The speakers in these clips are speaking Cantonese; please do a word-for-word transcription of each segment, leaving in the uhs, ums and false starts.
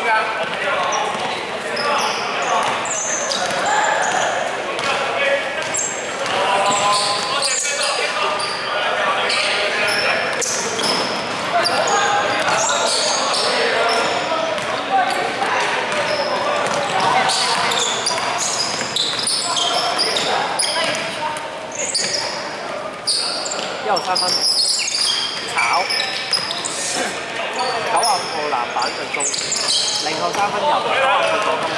一號三分，炒，九啊五號籃板進攻，零號三分入，九啊五號助攻。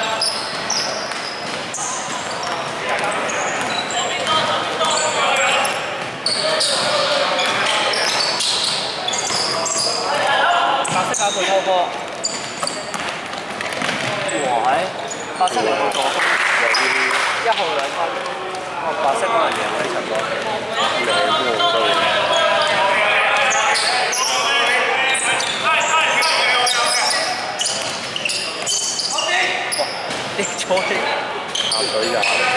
白色搞到拖波，哇！白色零號助攻，一號兩分，哦，白色可能贏呢場波。兩個都。啲錯嘅，校隊就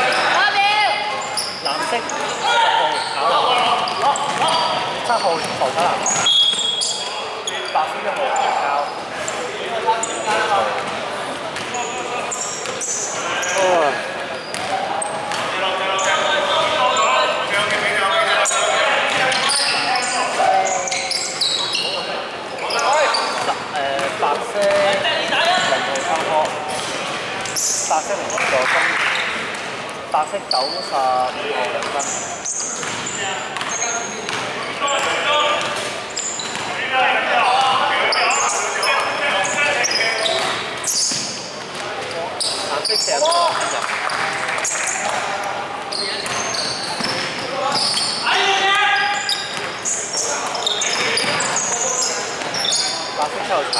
藍色十號炒籃，七號浮炒籃，白色一號交。白色零號三波，白色零號助攻，白色九十五號兩分。藍色四十五號分入。白色七號炒。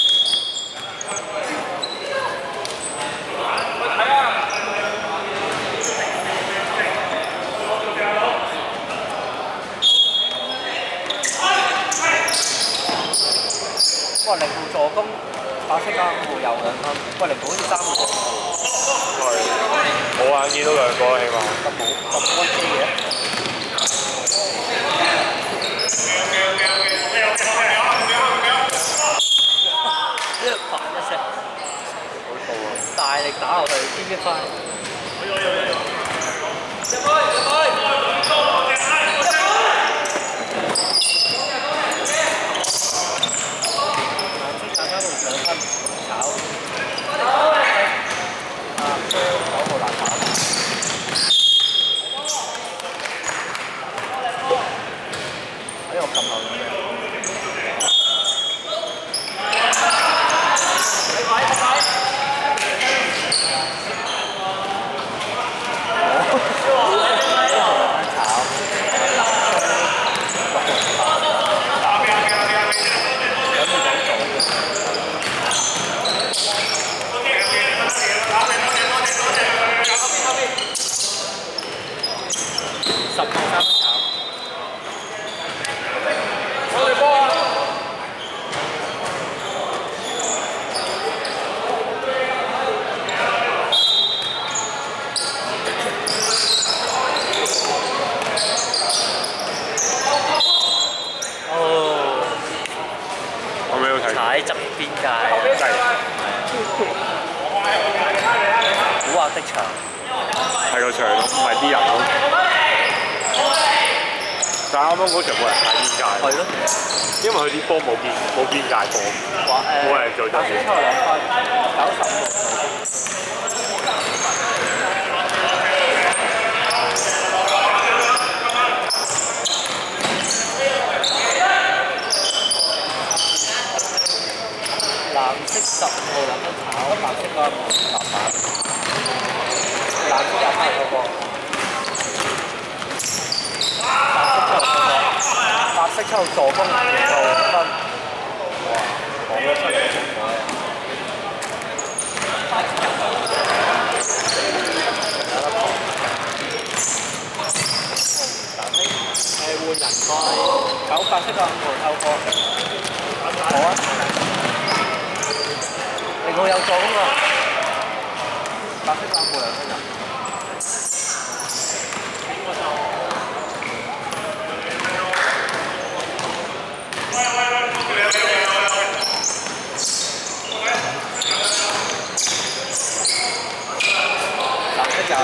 哇！零號助攻，白色加五號又兩分。喂，零號好似三號。係，我眼見到兩個啦，起碼。咁冇咁安機嘅。彈一聲，好到啊！大力打落去，邊邊翻？入去入去！炒，啊，九號籃板，哎，我撳漏咗咩？十號三分炒，我哋波啊！哦，我未有睇。踩側邊界，係古惑的場，係個場咯，唔係啲人咯。但係啱啱嗰場冇人踩邊界，係咯，因為佢啲波冇邊冇邊界波，冇人做得。白色抽兩分，九十六度。藍色十五號兩分炒，白色嗰個籃板，藍色入翻嗰個。白色抽助攻，然後分，哇！講咗出嚟嘅結果咧，有得講。藍色誒換人賽，九白色嘅五號透波，好啊！零號有助攻啊！白色嘅五號兩分入。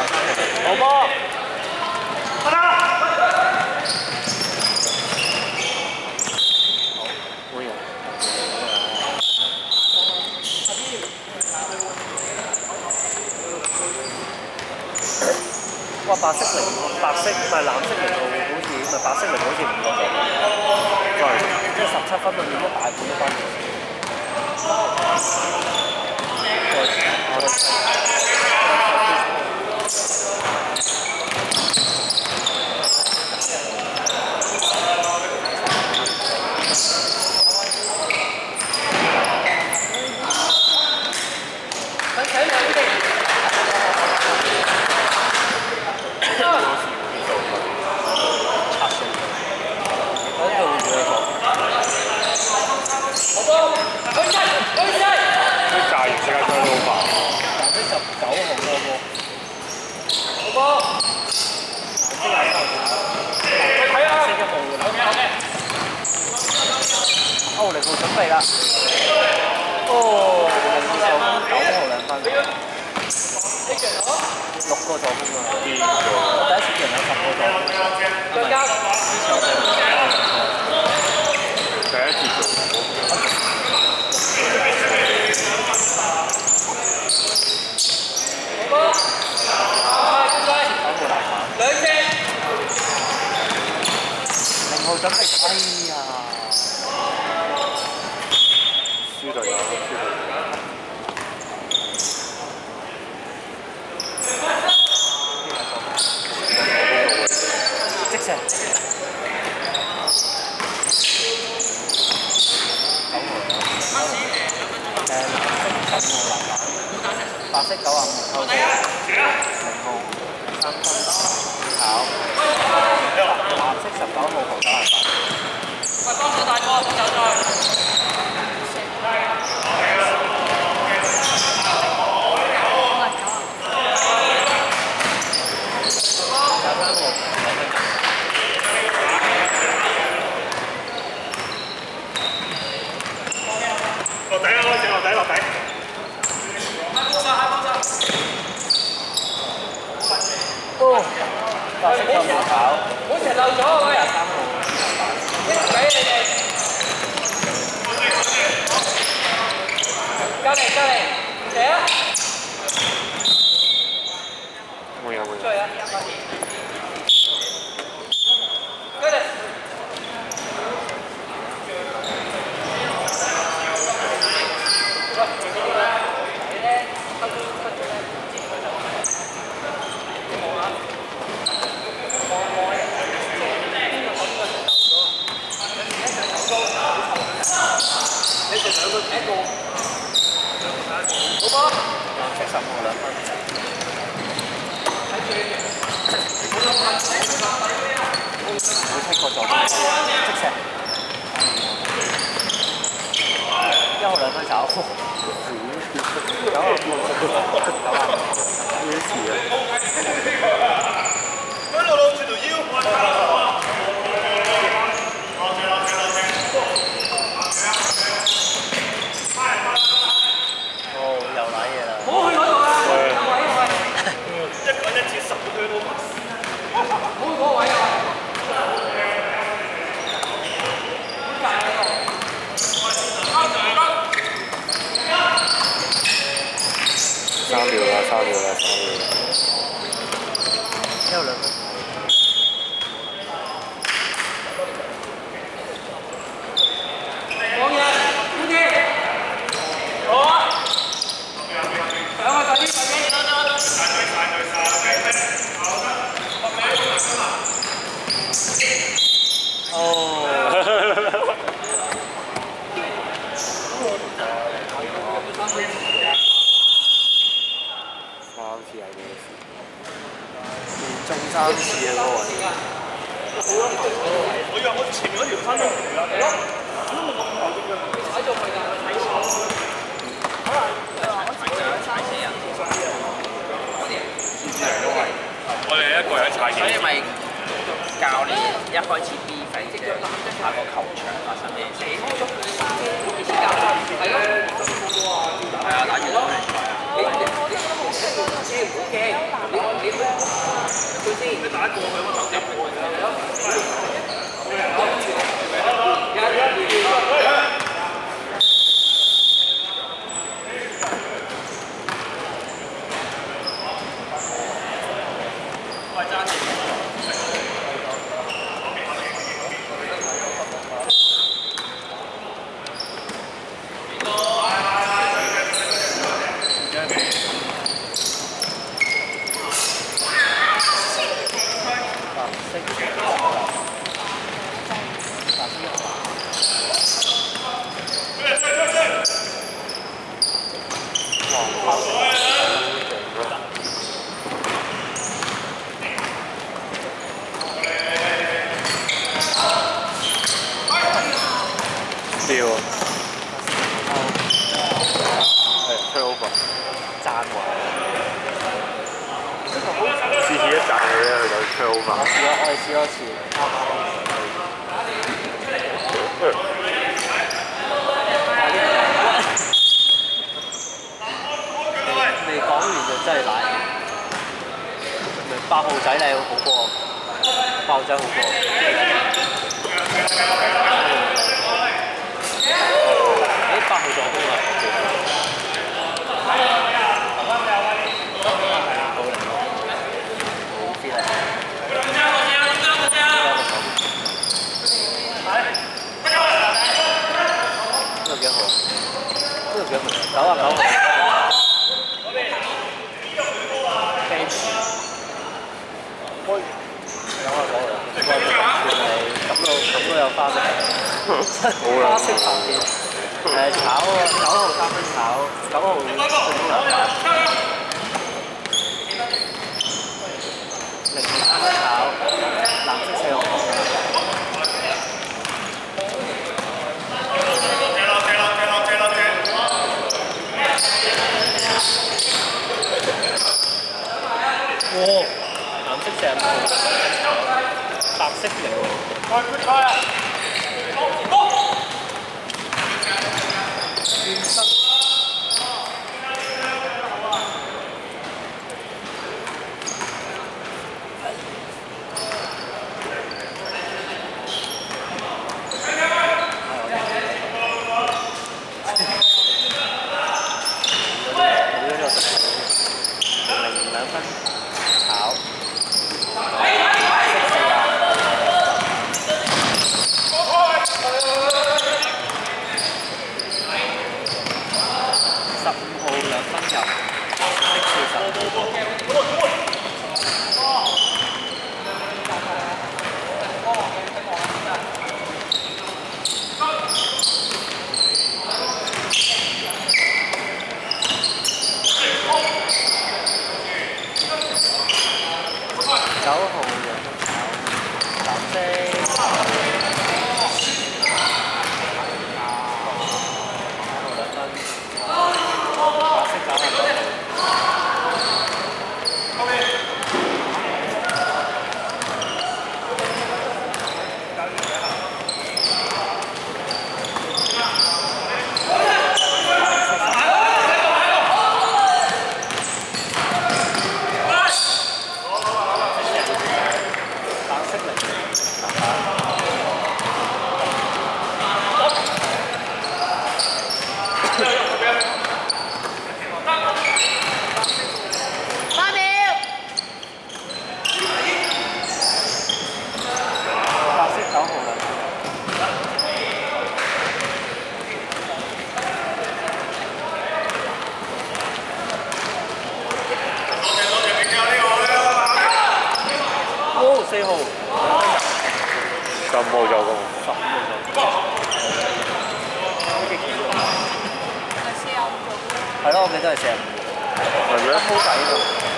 好波，得啦！好，會啊！哇！白色零，白色唔係藍色零號，好似唔係白色零好似五個咗，係即係十七分裏面一大半都翻咗。哦，零號準備啦！哦，零號助攻九號兩分，六個助攻啊！我第一次見有十個助攻，再加之前第一次做助攻。兩隻，零號準備，哎呀！輸隊友，輸隊友。即射。白色九啊五扣零號三分炒，藍色十九號球九啊八。喂，幫手大哥，幫手再。落底啦！開始落底，落底。哦，白色球跑，好似漏咗啊！喂，三號，一俾你哋，隔離隔離，嚟啊！冇嘢冇嘢。追啊！過嚟。好波，藍色十號兩分。冇七個助攻，即射。一號兩分走。九啊五，九啊五，幾時啊？佢老老住條腰。三秒啦，三秒啦，三秒啦。一號兩分。王爺，好啲。好啊。上啊，快啲，快啲。散隊，散隊，散隊。哦。三次係咩事？連中三次啊嗰個位。我以為我前面嗰條山都唔嚟啦。係咯。都冇咁大隻腳。踩咗佢㗎，睇錯。可能係話我自己踩死人。知唔知啊？都係。我哋一個人踩幾？所以咪教練一開始 B 飛啫，下個球場發生咩事？係咯。係啊，打住都係。你你你你唔好驚，你你打過去，我手入過去啦。喂，揸住。 掉啊！係 turnover， 賺喎。次次一賺嘅咧，佢就 turnover。 我試咗，我哋試多次。未講完就真係奶。八號仔你好過，八號仔好過。誒，八號左邊啊！好啲啦。呢度幾號？呢度幾號？九啊九號。開九啊九號。喂，咁都咁都有花式，花式拍片。誒炒啊！九號三分炒，九號最高兩分。零三分炒，藍色四號。哇！藍色四號，白色零。開決賽啊！轉身。零兩分炒。十五號兩分入，的四十。九號兩分炒，藍色。四號， 十五號就咁。 十五號就。係四十五號。係咯，我記得係四十五。 係咩？ 好抵喎。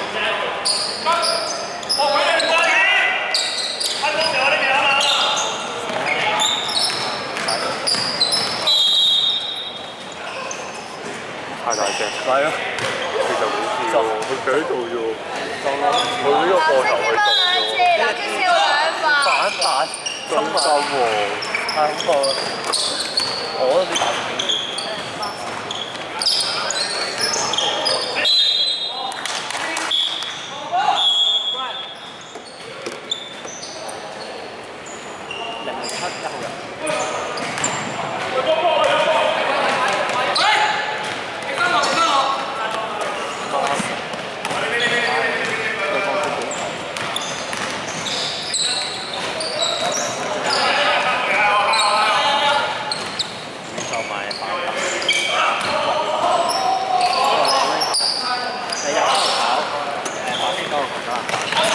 太大隻。 係啊。 其實冇事喎，佢企喺度啫喎。佢呢個膊頭去做。反彈，真心喎！ 係咁個，我都幾大膽嘅。 係反彈。你有三跑，誒白色嗰個防守籃板。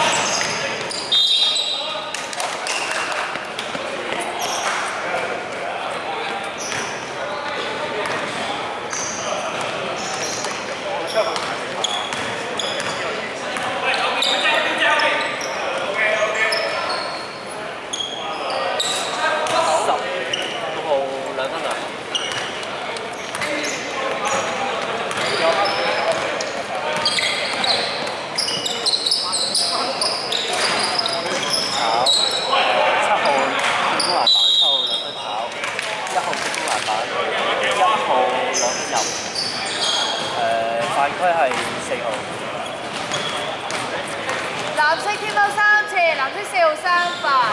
犯規係四號。 藍色添到三次，藍色四號三罰。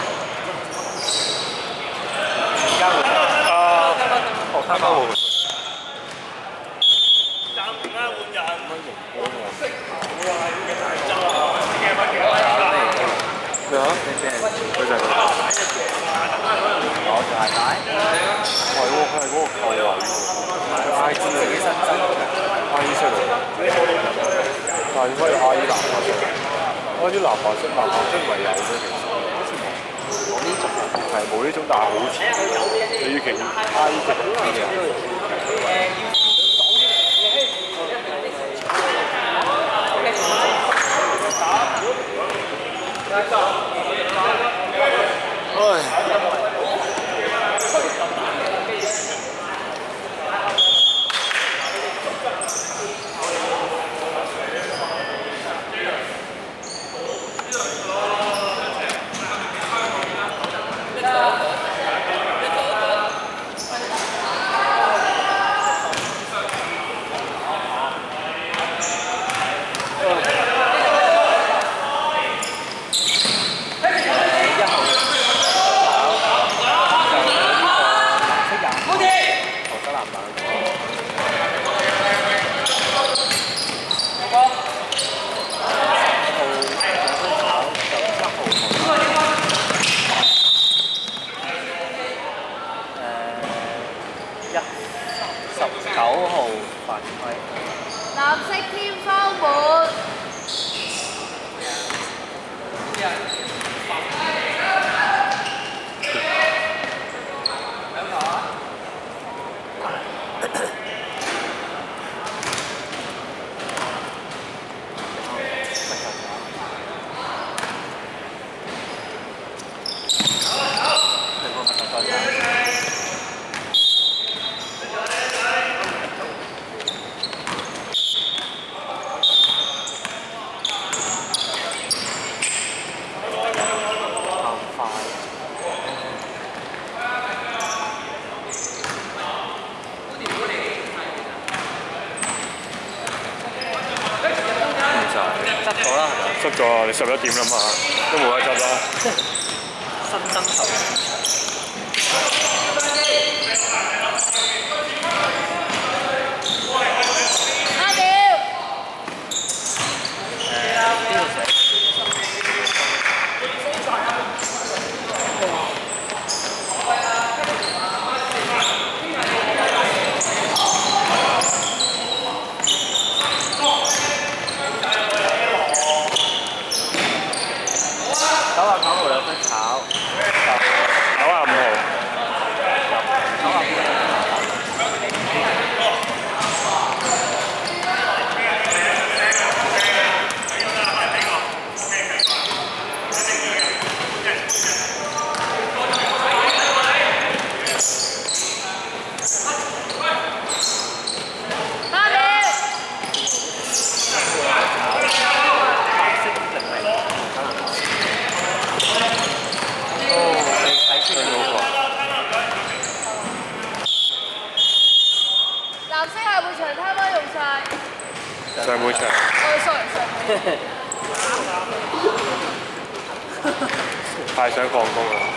而家換啊，學生包換。 暫停啦，換人。 咩啊？佢就係我就係帶。 係喎，佢係嗰個球位喎。 I G 自己新增嘅。 I E 出嚟，但係應該係 I E 藍白色。I E 藍白色，藍白色唔係有咩？其實好似冇。冇呢種係冇呢種，但係好似。你預期 I E 嘅邊嘅？ 藍色添方滿。執咗啊！你十一點啦嘛，都冇得執啦。 新增球。 阿屌！ 誒邊度寫？九啊九號兩分炒， 九啊五號。 九啊五號。 藍色係會場攤位用晒。 上半場。 哦，sorry sorry。 太想放工啦！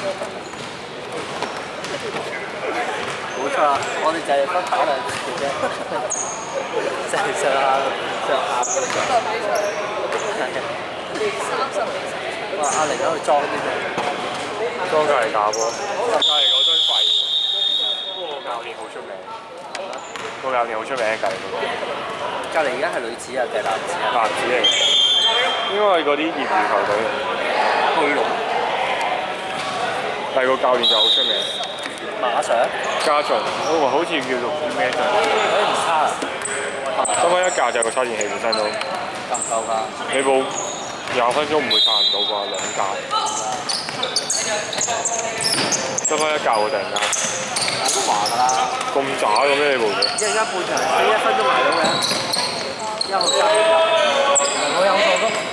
冇錯啦，我哋就係分打兩次啫，就係上下上下嗰啲。 三十幾。 哇！阿玲喺度裝啲咩？ 裝隔離假波，隔離嗰張廢嘅。不過教練好好出名，個教練好出名隔離嗰個。 隔離而家係女子啊定男子啊？ 男子嚟，應該係嗰啲業餘球隊嚟。 巨龍。 第二個教練就好出名。 馬上。 家俊，哦，好似叫做叫咩俊？ 嗰啲唔差啊。 得翻一架就係個叉電器本身都。 夠唔夠㗎？ 你冇廿分鐘唔會撐唔到啩？兩架。得翻一架喎，突然間。 都話㗎啦。 咁渣嘅咩你部嘢？ 一陣間半場四一分鐘埋到嘅，一號三入，我有數都。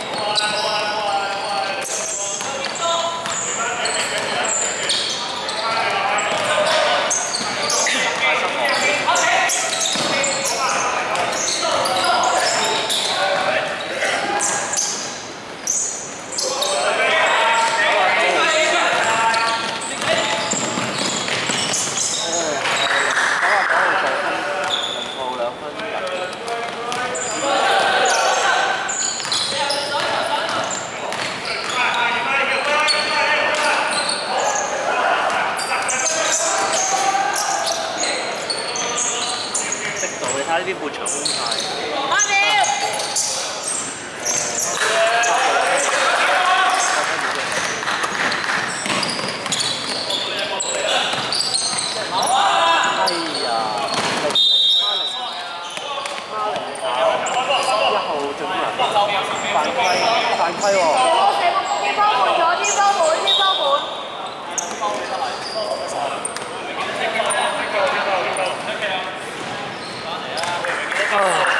睇呢邊半場空晒。八秒。哎呀，零零孖零孖零一號進攻人犯規犯規喎。 天花門咗，天花門，天花門。 啊！